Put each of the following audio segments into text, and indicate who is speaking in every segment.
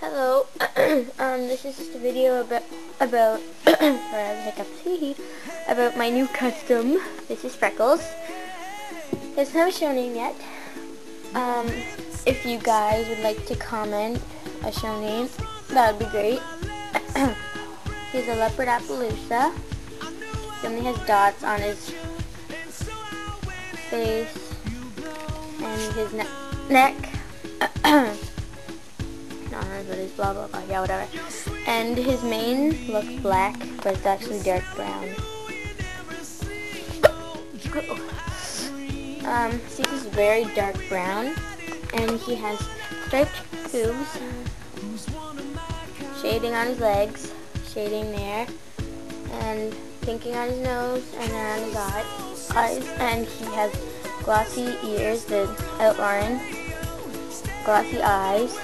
Speaker 1: Hello. This is just a video about sorry, I have hiccups. About my new custom. This is Freckles. There's no show name yet. If you guys would like to comment a show name, that would be great. He's a leopard Appaloosa. He only has dots on his face and his neck. But it's blah blah blah, yeah, whatever. And his mane looks black, but it's actually dark brown. See, this is very dark brown, and he has striped hooves, shading on his legs, shading there, and pinking on his nose and around his eyes, and he has glossy ears that outline, glossy eyes,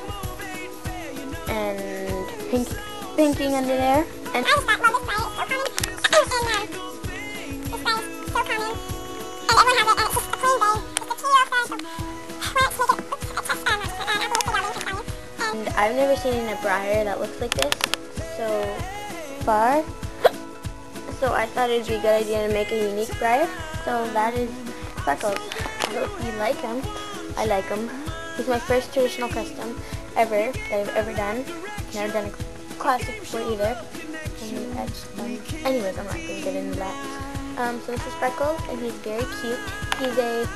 Speaker 1: and pinking under there. And I just thought, well, this guy is so common. This guy is so common. And everyone has it, and it's just a plain bay. It's a trio first. Let's make it a test on and I've never seen a Breyer that looks like this so far. So I thought it would be a good idea to make a unique Breyer. So that is Freckles. So if you like him, I like him. He's my first traditional custom ever that I've ever done. Never done a classic before either. Anyways, I'm not going to get into that. So this is Freckles, and he's very cute. He's a...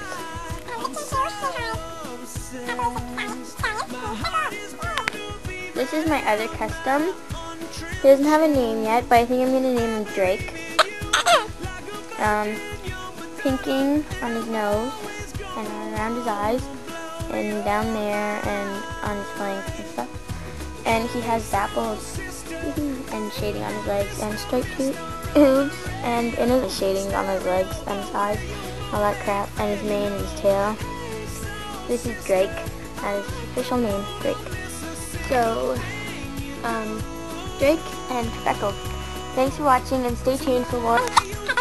Speaker 1: This is my other custom. He doesn't have a name yet, but I think I'm going to name him Drake. Pinking on his nose and around his eyes, and down there and on his flanks and stuff. And he has dapples and shading on his legs and striped hooves and inner shading on his legs and his eyes, all that crap, and his mane and his tail. This is Drake. That is his official name, Drake. So, Drake and Freckles. Thanks for watching, and stay tuned for more.